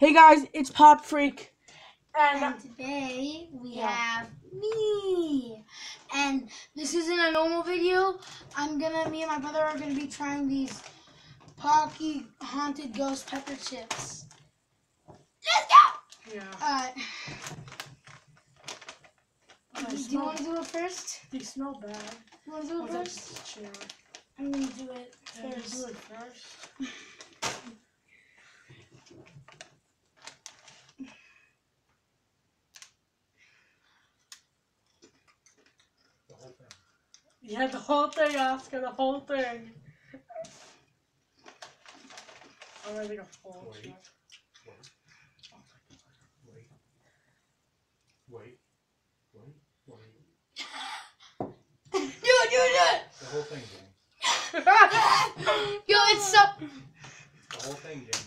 Hey guys, it's Pop Freak, And today we have me. And this isn't a normal video. Me and my brother are gonna be trying these Pocky Haunted Ghost Pepper Chips. Let's go! Yeah. Alright. Do you want to do it first? They smell bad. You want to do it first? Chair. I'm gonna do it Yeah, first. do it first. Yeah, the whole thing, Oscar, the whole thing. I'm gonna take a full chip. Wait. Do it! The whole thing, James. Yo, it's so... The whole thing, James.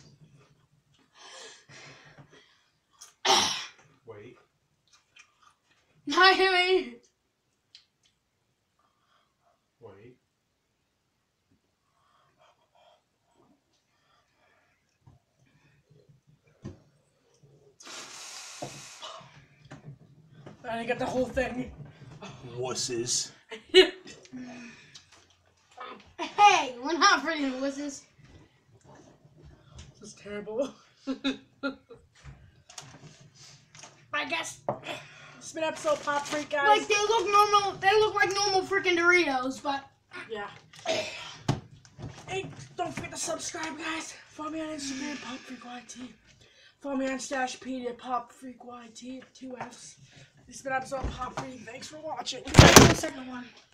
Wait. Not me. Wait. I didn't get the whole thing. Wusses. Hey, we're not freaking wusses. This is terrible. I guess it's been episode Pop Freak, guys. Like, they look normal. They look like normal freaking Doritos, but... Yeah. Hey, don't forget to subscribe, guys. Follow me on Instagram, PopFreakYT. Follow me on Stashpedia, PopFreakYT, 2 Fs. This has been episode Pop Freak. Thanks for watching. The second one.